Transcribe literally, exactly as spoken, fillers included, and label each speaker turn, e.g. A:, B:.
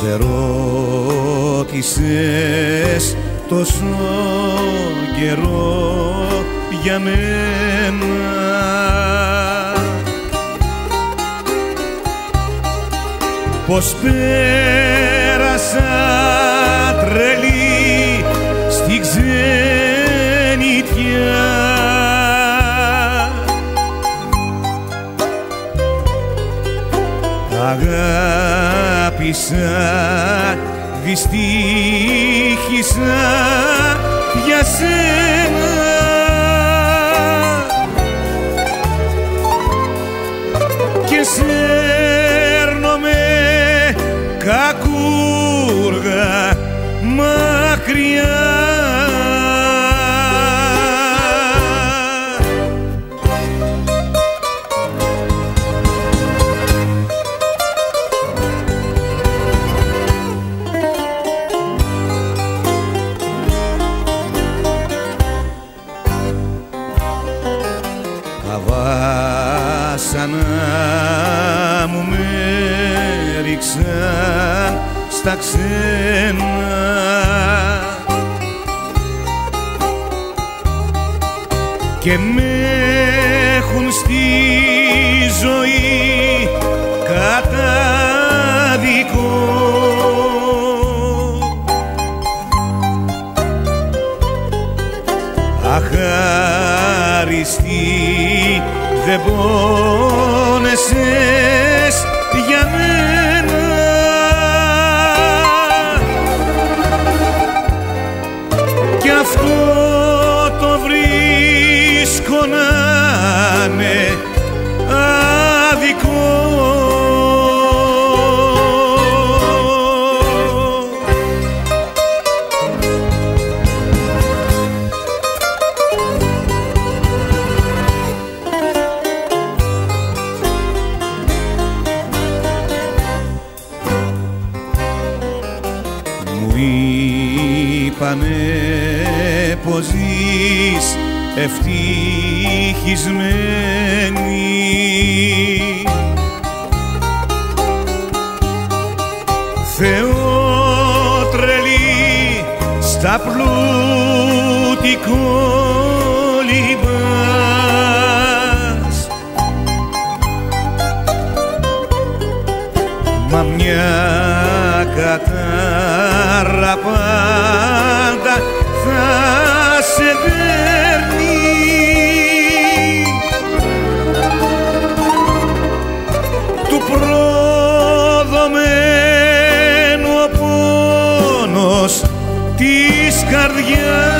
A: Δεν ρώτησες τόσο καιρό για μένα, πως πέρασα τρελή στη ξενιτιά. Αγάπησα, δυστύχησα για σένα, και σέρνομαι κακούργα μακριά. Τα βάσανα μου με ρίξαν στα ξένα, και με έχουν στη ζωή καταδικό. Αχάριστη, δεν πόνεσες για μένα, κι αυτό το βρίσκω να είναι άδικο. Μου είπανε πως ζεις ευτυχισμένη, Θεό τρελή στα πλούτη κολυμπάς, μα μια κατάρα πάντα θα σε παίρνει. Του προδομένου ο πόνος της καρδιάς.